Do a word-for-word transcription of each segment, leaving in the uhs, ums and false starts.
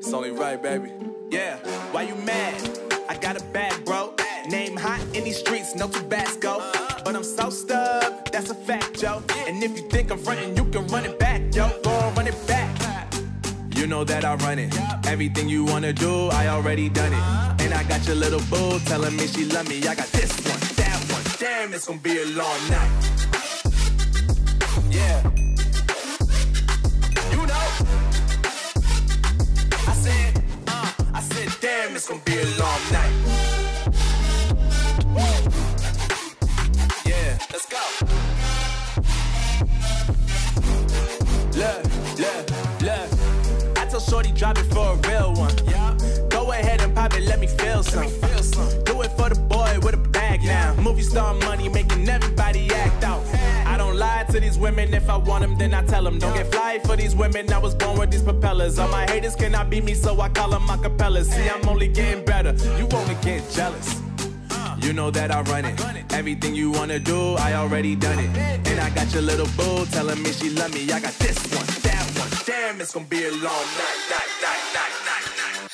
It's only right, baby. Yeah, why you mad? I got a bag, bro. Name hot in these streets, no Tabasco. But I'm so stubbed, that's a fact, yo. And if you think I'm frontin', you can run it back, yo. Go on, run it back. You know that I run it. Everything you wanna do, I already done it. And I got your little boo telling me she love me. I got this one, that one. Damn, it's gonna be a long night. Yeah. You know. I said, uh, I said, damn, it's gonna be a long night. Yeah, let's go. Look, look, look. I tell shorty drop it for a real one. Yeah. Go ahead and pop it, let me feel some. Let me feel some. Do it for the boy with a bag now. Movie star money making everybody act out. I don't lie to these women. If I want them, then I tell them. Don't get fly for these women. I was born with these propellers. All my haters cannot beat me, so I call them acapellas. See, I'm only getting better. You only get jealous. You know that I run it. Everything you wanna do, I already done it. And I got your little boo telling me she love me. I got this one, that one. Damn, it's gonna be a long night, night, night, night, night, night.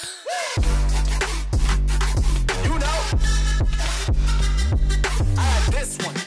You know, I got this one.